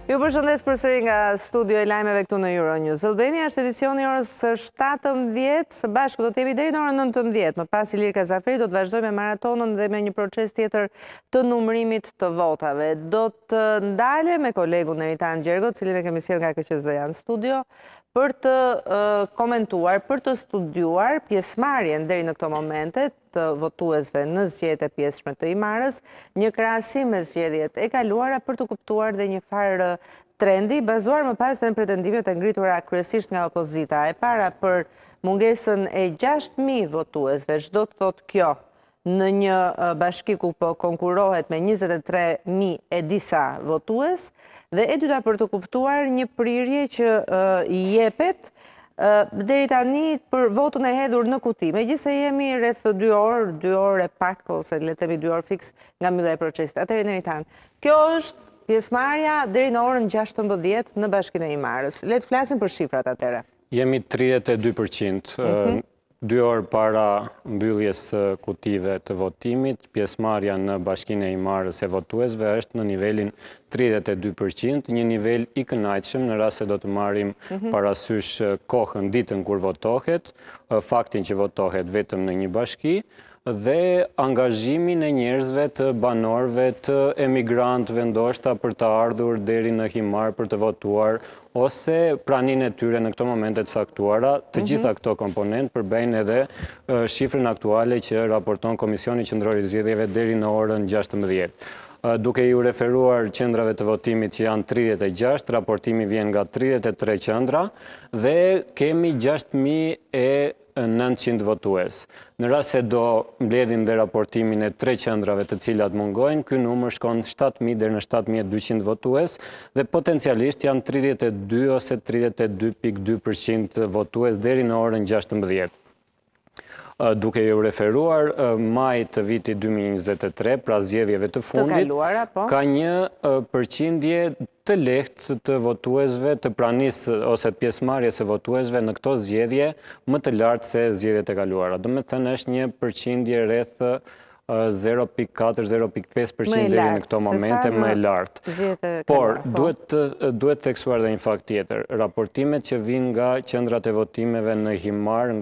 Ju përshëndes përsëri nga studio e lajmeve këtu në Euronews. Albania është edicioni orës 17, së bashku do të jemi deri në orën 19. Më pas Ilir Kazafiri do të vazhdoj me maratonën dhe me një proces tjetër të numërimit të votave. Do të ndale me kolegun Neritan Gjergo, cilin e kemi sjellë nga KQZ-ja në studio, për të komentuar, për të studiuar pjesëmarrjen deri në këto momente të votuesve në zgjedhjet e pjesëshme të imarës, një krahasim me zgjedhjet e kaluara për të kuptuar dhe një farë trendi, bazuar më pas në pretendimet e ngritura kryesisht nga opozita. E para për mungesën e 6.000 votuesve, çdo të thotë kjo, në një bashki ku po konkurohet me 23.000 e disa votues, dhe e dyta për të kuptuar një prirje që i jepet deri tani për votën e hedhur në kuti. Megjithëse jemi rreth 2 orë e pak, ose le të themi 2 orë fiks nga mbyllja e procesit. Atëherë Neritan, kjo është pjesëmarrja deri në orën 16 në Bashkinë e Imarës. Le të flasim për shifrat atëherë. Jemi 32%. 2 orë para mbylljes kutive të votimit, pjesëmarrja në Bashkinë e Imarës e votuesve është në nivelin 32%, një nivel i kënaqshëm në rast se do të marrim parasysh kohën, ditën kur votohet, faktin që votohet vetëm në një bashki, dhe angazhimin e njerëzve, të banorëve, të emigrantëve ndoshta për të ardhur deri në Himar për të votuar, ose praninë e tyre në këto momente të saktuara. Të gjitha këto komponent përbëjnë edhe shifrën aktuale që raporton Komisioni Qendror i Zgjedhjeve deri në orën 16. Duke ju referuar qendrave të votimit që janë 36, raportimi vjen nga 33 qendra dhe kemi 6.900 votues. Në rast se do mbledhim dhe raportimin e 3 qendrave të cilat mungojnë, ky numër shkon 7.000 deri në 7.200 votues dhe potencialisht janë 32 ose 32.2% votues deri në orën 16. Duke ju referuar maj të vitit 2023, pra zgjedhjeve të fundit, ka një përqindje të lehtë të votuesve, të pranisë ose pjesëmarrjes së votuesve në këto zgjedhje më të lartë se zgjedhjet e kaluara. Do të thënë është një përqindje rreth 0.4-0.5% deri në këto momente më e lartë. Por, duhet theksuar dhe një fakt tjetër. Raportimet që vinë nga qendrat e votimeve në Himar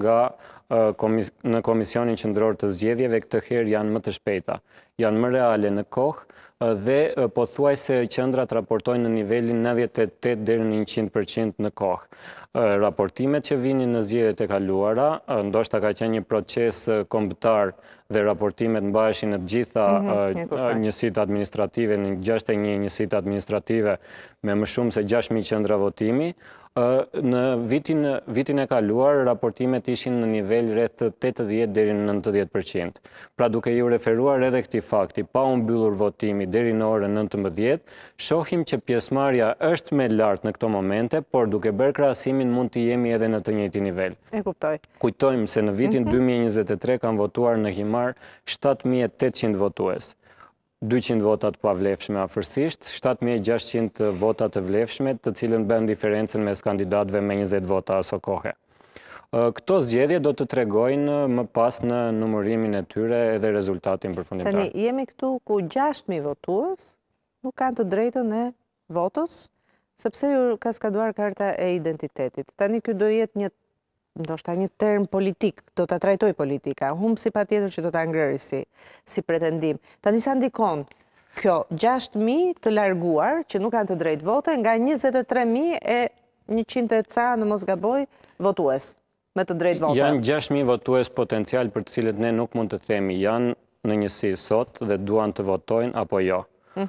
në Komisionin Qendror të Zgjedhjeve këtë herë janë më të shpejta, janë më reale në kohë dhe pothuajse qendrat raportojnë në nivelin 98 deri në 100% në kohë. Raportimet që vinin në zgjedhjet e kaluara, ndoshta ka qenë një proces kombëtar dhe raportimet mbaheshin në të gjitha njësitë administrative, në 61 njësitë administrative me më shumë se 6.000 qendra votimi. Në vitin e kaluar, raportimet ishin në nivel rreth 80 deri në 90%. Pra duke ju referuar edhe këtij fakti, pa u mbyllur votimi deri në orën 19, shohim që pjesëmarrja është më lartë në këto momente, por duke bërë krahasimin mund të jemi edhe në të njëjtin nivel. E kuptoj. Kujtojmë se në vitin 2023 kanë votuar në Himar 7.800 votues. 200 votat pa vlefshme afërsisht, 7.600 votat të vlefshme, të cilën bën diferencën mes kandidatëve me 20 vota aso kohe. Këto zgjedhje do të tregojnë më pas në numërimin e tyre edhe rezultatin përfundimtar. Tani, jemi këtu ku 6.000 votues nuk kanë të drejtën e votës, sepse ju ka skaduar karta e identitetit. Tani ky do jetë ndoshta një term politik, do të trajtoj politika, humbsi patjetër që do të ngrëri si pretendim. Tani sa ndikon kjo 6.000 të larguar, që nuk kanë të drejtë vote, nga 23.000 e 100 e ca, në mos gaboj, votues me të drejtë vote? Janë 6.000 votues potencial për të cilët ne nuk mund të themi janë në njësi sot dhe duan të votojnë apo jo.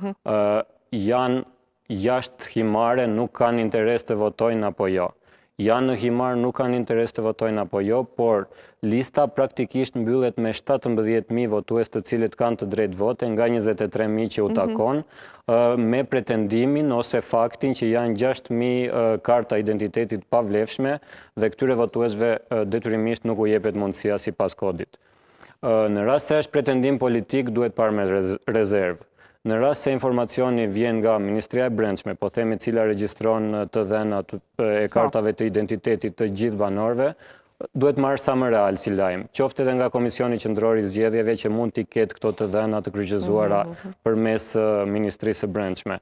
Janë jashtë Himare, nuk kanë interes të votojnë apo jo. Janë në Himar, nuk kanë interes të votojnë apo jo, por lista praktikisht mbyllet me 17.000 votues të cilët kanë të drejtë vote nga 23.000 që u takon, me pretendimin ose faktin që janë 6.000 karta identitetit pa vlefshme dhe këtyre votuesve detyrimisht nuk u jepet mundësia sipas kodit. Në rast se është pretendim politik, duhet parë me rezervë. Në rast se informacioni vjen nga Ministria e Brendshme, po themi cila regjistron të dhenat e kartave të identitetit të gjithë banorëve, duhet marrë sa më real si lajm. Qoftë edhe nga Komisioni Qendror i Zgjedhjeve që mund t'i ketë këto të dhëna të kryqëzuara përmes Ministrisë së Brendshme.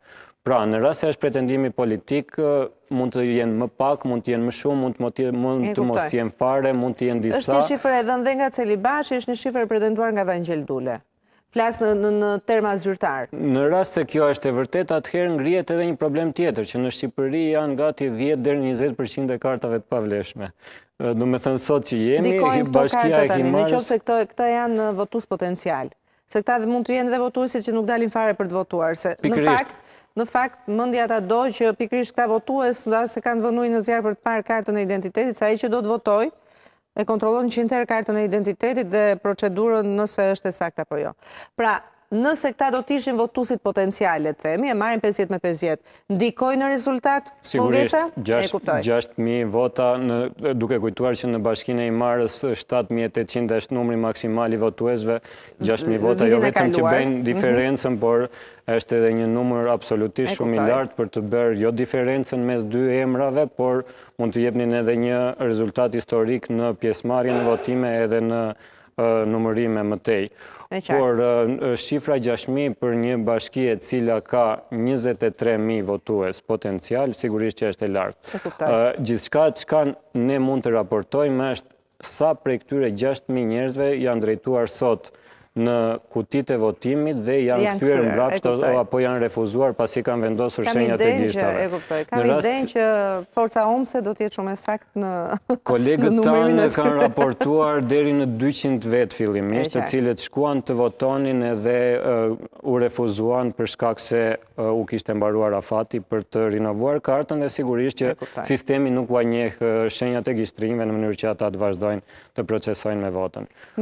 Pra, në rrasë e është pretendimi politik, mund të jenë më pak, mund të jenë më shumë, mund të mos jenë fare, mund të jenë disa. Është një shifër edhe dhe nga Celibashi, është një shifër pretenduar nga Vangjel Dule. Flasë në terma zyrtar. Në rrasë se kjo është e vërtet, atëherë ngrihet edhe një problem tjetër, që në Shqipëri janë gati 10-20% e kartave të pavlefshme. Do me thënë sot që jemi, bashkia e Himarës... Në qoftë se këta janë votus potencial. Se këta mund të jenë dhe votuesit që nuk dalin fare për të votuar. Në fakt, mendja ta do që pikërisht këta votues, se kanë vënuar në zjarr për të parë kartën e identitetit, sa ai që do të votoj, e kontrollon 100 herë kartën e identitetit dhe procedurën nëse është e saktë apo jo. Pra, nëse këta do të ishin votuesit potenciale, themi, e marrin 50-50, ndikojnë në rezultat pungesa? Sigurisht, 6.000 vota, duke kujtuar që në Bashkinë e Himarës 7.800 është numri maksimal i votuesve, 6.000 vota jo vetëm që bëjnë diferencën, por është edhe një numër absolutisht shumë i lartë për të bërë jo diferencën mes dy emrave, por mund të jepnin edhe një rezultat historik në pjesëmarrjen në votime edhe në numërime mëtej. Por shifra 6.000 për një bashki e cila ka 23.000 votues potencial, sigurisht që është e lartë. Gjithçka çka ne mund të raportojmë është sa prej këtyre 6.000 njerëzve janë drejtuar sot në kutit e votimit dhe janë kthyer mbrapsht apo janë refuzuar pasi kanë vendosur shenjat e gishtave. Kam idenë që forca humse do të jetë shumë e saktë në kolegët tanë kanë raportuar deri në 200 vet fillimisht, të cilët shkuan të votonin edhe u refuzuan për shkak se u kishte mbaruar afati për të rinovuar kartën dhe sigurisht që sistemi nuk ua njeh shenjat e gishtrimeve në mënyrë që ata të vazhdojnë të procesojnë me votën.